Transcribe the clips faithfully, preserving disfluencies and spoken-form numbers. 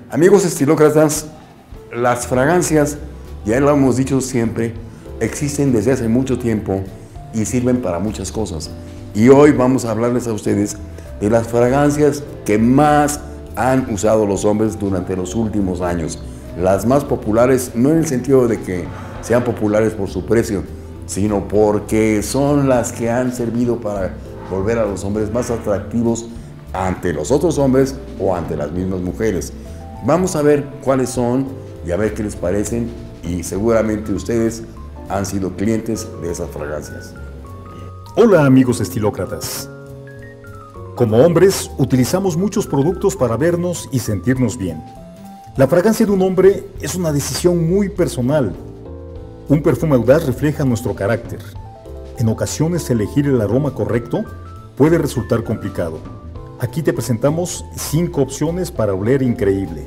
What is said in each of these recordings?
Amigos estilócratas, las fragancias, ya lo hemos dicho siempre, existen desde hace mucho tiempo y sirven para muchas cosas. Y hoy vamos a hablarles a ustedes de las fragancias que más han usado los hombres durante los últimos años. Las más populares, no en el sentido de que sean populares por su precio, sino porque son las que han servido para volver a los hombres más atractivos ante los otros hombres o ante las mismas mujeres. Vamos a ver cuáles son y a ver qué les parecen, y seguramente ustedes han sido clientes de esas fragancias. Hola amigos estilócratas. Como hombres utilizamos muchos productos para vernos y sentirnos bien. La fragancia de un hombre es una decisión muy personal. Un perfume audaz refleja nuestro carácter. En ocasiones elegir el aroma correcto puede resultar complicado. Aquí te presentamos cinco opciones para oler increíble.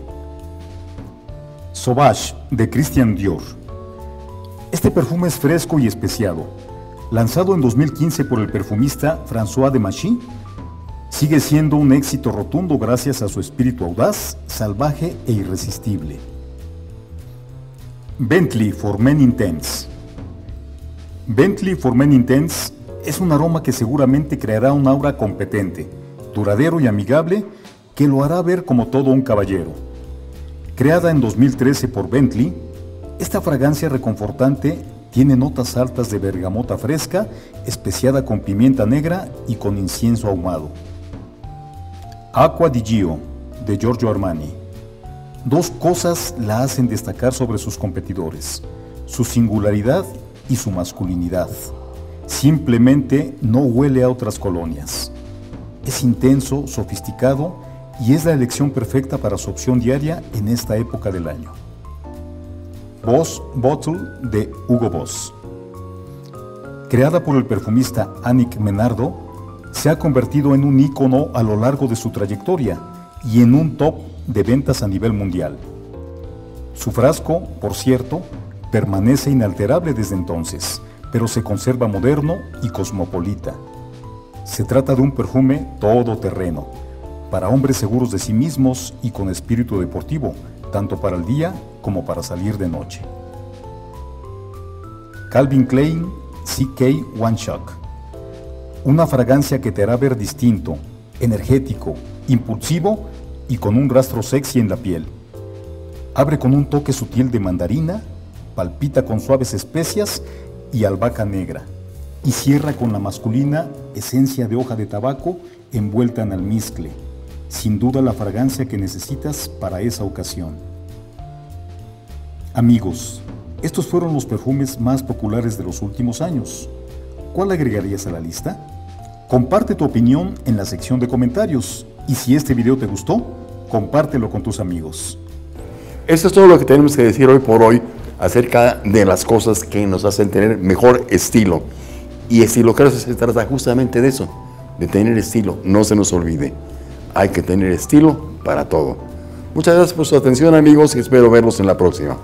Sauvage de Christian Dior. Este perfume es fresco y especiado. Lanzado en dos mil quince por el perfumista François Demachy, sigue siendo un éxito rotundo gracias a su espíritu audaz, salvaje e irresistible. Bentley for Men Intense. Bentley for Men Intense es un aroma que seguramente creará un aura competente, duradero y amigable que lo hará ver como todo un caballero. Creada en dos mil trece por Bentley, esta fragancia reconfortante tiene notas altas de bergamota fresca, especiada con pimienta negra y con incienso ahumado. Acqua di Gio de Giorgio Armani. Dos cosas la hacen destacar sobre sus competidores: su singularidad y su masculinidad. Simplemente no huele a otras colonias. Es intenso, sofisticado y es la elección perfecta para su opción diaria en esta época del año. Boss Bottle de Hugo Boss. Creada por el perfumista Annick Menardo, se ha convertido en un ícono a lo largo de su trayectoria y en un top de ventas a nivel mundial. Su frasco, por cierto, permanece inalterable desde entonces, pero se conserva moderno y cosmopolita. Se trata de un perfume todoterreno, para hombres seguros de sí mismos y con espíritu deportivo, tanto para el día como para salir de noche. Calvin Klein C K One Shock. Una fragancia que te hará ver distinto, energético, impulsivo y con un rastro sexy en la piel. Abre con un toque sutil de mandarina, palpita con suaves especias y albahaca negra, y cierra con la masculina esencia de hoja de tabaco envuelta en almizcle. Sin duda la fragancia que necesitas para esa ocasión. Amigos, estos fueron los perfumes más populares de los últimos años. ¿Cuál agregarías a la lista? Comparte tu opinión en la sección de comentarios, y si este video te gustó, compártelo con tus amigos. Esto es todo lo que tenemos que decir hoy por hoy acerca de las cosas que nos hacen tener mejor estilo. Y Estilócratas se trata justamente de eso, de tener estilo. No se nos olvide, hay que tener estilo para todo. Muchas gracias por su atención, amigos, y espero verlos en la próxima.